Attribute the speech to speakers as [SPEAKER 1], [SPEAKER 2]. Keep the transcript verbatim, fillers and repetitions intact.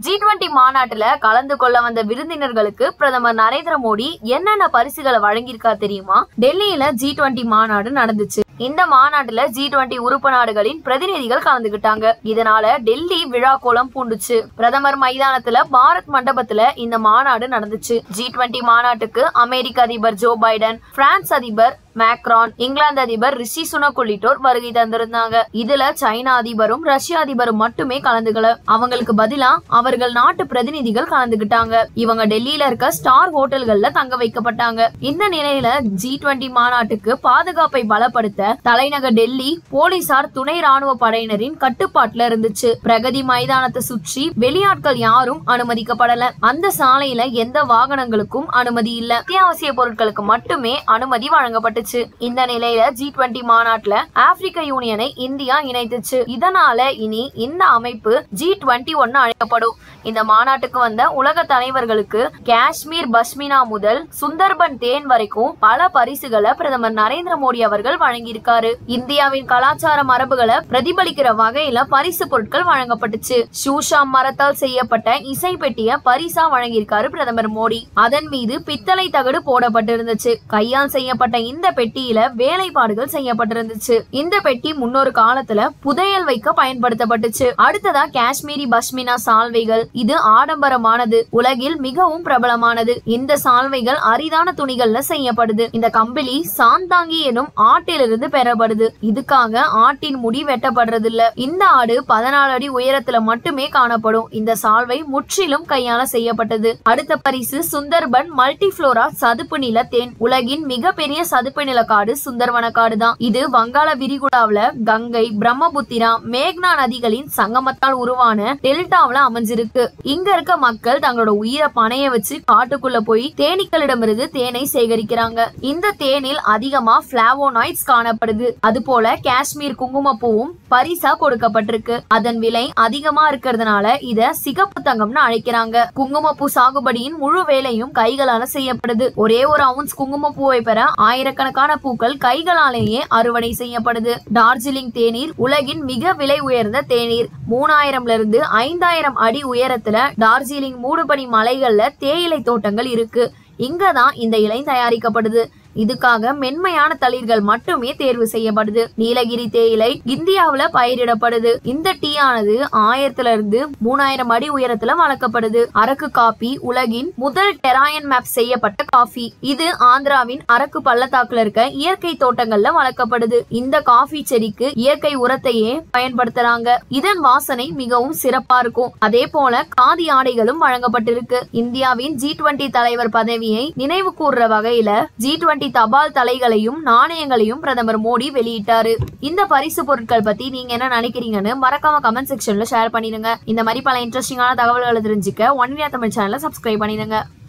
[SPEAKER 1] G twenty மாநாட்டுல கலந்து கொள்ள வந்த விருந்தினர்களுக்கு பிரதமர் நரேந்திர மோடி என்னென்ன பரிசுகளை வழங்கியிருக்கா தெரியுமா? டெல்லியில ஜி டுவெண்டி மாநாடு நடந்துச்சு. இந்த மாநாட்டுல ஜி டுவெண்டி உறுப்பு நாடுகளின் பிரதிநிதிகள் கலந்துகிட்டாங்க. இதனால டெல்லி விழா கோலம் பூண்டுச்சு. பிரதமர் மைதானத்துல பாரத் மண்டபத்துல இந்த மாநாடு நடந்துச்சு. ஜி டுவெண்டி மாநாட்டுக்கு அமெரிக்க அதிபர் ஜோ பைடன், பிரான்ஸ் அதிபர் மேக்ரான், இங்கிலாந்து அதிபர் ரிஷி சுனக் உள்ளிட்டோர் வருகை தந்திருந்தாங்க. இதுல சைனா அதிபரும் ரஷ்ய அதிபரும் மட்டுமே கலந்துக்கல. அவங்களுக்கு பதிலா அவர்கள் நாட்டு பிரதிநிதிகள் கலந்துகிட்டாங்க. இவங்க டெல்லியில இருக்க ஸ்டார் ஹோட்டல்கள்ல தங்க வைக்கப்பட்டாங்க. இந்த நிலையில ஜி டுவெண்டி மாநாட்டுக்கு பாதுகாப்பை பலப்படுத்த தலைநகர் டெல்லி போலீசார் துணை ராணுவ படையினரின் கட்டுப்பாட்டுல இருந்துச்சு. பிரகதி மைதானத்தை சுற்றி வெளியாட்கள் யாரும் அனுமதிக்கப்படல. அந்த சாலையில எந்த வாகனங்களுக்கும் அனுமதி இல்ல. அத்தியாவசிய பொருட்களுக்கு மட்டுமே அனுமதி வழங்கப்பட்டு. இந்த நிலையில ஜி டுவெண்டி மாநாட்டுல ஆப்பிரிக்க யூனியனை இந்தியா இணைத்துச்சு. இதனால இனி இந்த அமைப்பு ஜி டுவெண்டி ஒன்னு அழைக்கப்படும். இந்த மாநாட்டுக்கு வந்த உலக தலைவர்களுக்கு காஷ்மீர் பஷ்மினா முதல் சுந்தர்பன் தேன் வரைக்கும் பல பரிசுகளை பிரதமர் நரேந்திர மோடி அவர்கள் வழங்கியிருக்காரு. இந்தியாவின் கலாச்சார மரபுகளை பிரதிபலிக்கிற வகையில பரிசு பொருட்கள் வழங்கப்பட்டுச்சு. ஷூஷா மரத்தால் செய்யப்பட்ட இசை பெட்டிய பரிசா வழங்கியிருக்காரு பிரதமர் மோடி. அதன் மீது பித்தளை தகடு போடப்பட்டிருந்துச்சு. கையால் செய்யப்பட்ட இந்த பெட்டியில வேலைப்பாடுகள் செய்யப்பட்டிருந்துச்சு. இந்த பெட்டி முன்னொரு காலத்துல புதையல் வைக்க பயன்படுத்தப்பட்டுச்சு. அடுத்ததா காஷ்மீரி பஷ்மினா சால்வைகள். இது ஆடம்பரமானது, உலகில் மிகவும் பிரபலமானது. இந்த சால்வைகள் அரிதான துணிகள்ல செய்யப்படுது. இந்த கம்பிளி சாந்தாங்கி எனும் ஆட்டிலிருந்து பெறப்படுது. இதுக்காக ஆட்டின் முடி வெட்டப்படுறது இல்ல. இந்த ஆடு பதினாலு அடி உயரத்துல மட்டுமே காணப்படும். இந்த சால்வை முற்றிலும் கையால செய்யப்பட்டது. அடுத்த பரிசு சுந்தர்பன் மல்டிஃப்ளோரா சதுப்பு நில தேன். உலகின் மிகப்பெரிய சதுப்பு நிலக்காடு சுந்தர்வன காடு தான். இது வங்காள விரிகுடாவில கங்கை, பிரம்மபுத்திரா, மேக்னா நதிகளின் சங்கமத்தால் உருவான டெல்டாவில அமைஞ்சிருக்கு. இங்க இருக்க மக்கள் தங்களோட உயிரை பணைய வச்சு காட்டுக்குள்ள போய் தேனீக்களிடமிருந்து தேனை சேகரிக்கிறாங்க. இந்த தேனில் அதிகமா பிளாவோனாய்ட்ஸ் காணப்படுது. அது போல காஷ்மீர் குங்குமப்பூவும் பரிசா கொடுக்கப்பட்டிருக்கு. அதன் விலை அதிகமா இருக்கிறதுனால இத சிகப்பு தங்கம்னு அழைக்கிறாங்க. குங்குமப்பூ சாகுபடியின் முழு வேலையும் கைகளால செய்யப்படுது. ஒரே ஒரு அவுன்ஸ் குங்குமப்பூவை பெற ஆயிரக்கணக்கான பூக்கள் கைகளாலேயே அறுவடை செய்யப்படுது. டார்ஜிலிங் தேநீர் உலகின் மிக விலை உயர்ந்த தேநீர். மூணாயிரம்ல இருந்து ஐந்தாயிரம் அடி உயரத்துல டார்ஜிலிங் மூடுபனி மலைகள்ல தேயிலை தோட்டங்கள் இருக்கு. இங்கதான் இந்த இலை தயாரிக்கப்படுது. இதுக்காக மென்மையான தளிர்கள் மட்டுமே தேர்வு செய்யப்படுது. நீலகிரி தேயிலை இந்தியாவுல பயிரிடப்படுது. இந்த டீ ஆனது ஆயிரத்துல இருந்து மூணாயிரம் அடி உயரத்துல வளர்க்கப்படுது. அரக்கு காபி உலகின் முதல் டெராயன் மேப் செய்யப்பட்ட காஃபி. இது ஆந்திராவின் அரக்கு பள்ளத்தாக்குல இருக்க இயற்கை தோட்டங்கள்ல வளர்க்கப்படுது. இந்த காஃபி செடிக்கு இயற்கை உரத்தையே பயன்படுத்துறாங்க. இதன் வாசனை மிகவும் சிறப்பா இருக்கும். அதே போல காதி ஆடைகளும் வழங்கப்பட்டிருக்கு. இந்தியாவின் ஜி டுவெண்டி தலைவர் பதவியை நினைவு கூர்ற வகையில ஜி டுவெண்டி தபால் தலைகளையும் நாணயங்களையும் பிரதமர் மோடி வெளியிட்டாரு. இந்த பரிசு பொருட்கள் பத்தி நீங்க என்ன நினைக்கிறீங்கன்னு மறக்காம கமெண்ட் செக்ஷன்ல ஷேர் பண்ணிடுங்க. இந்த மாதிரி பல இன்ட்ரெஸ்டிங்கான தகவல்களை தெரிஞ்சுக்க ஒன் இந்தியா தமிழ் சேனலை சப்ஸ்கிரைப் பண்ணிடுங்க.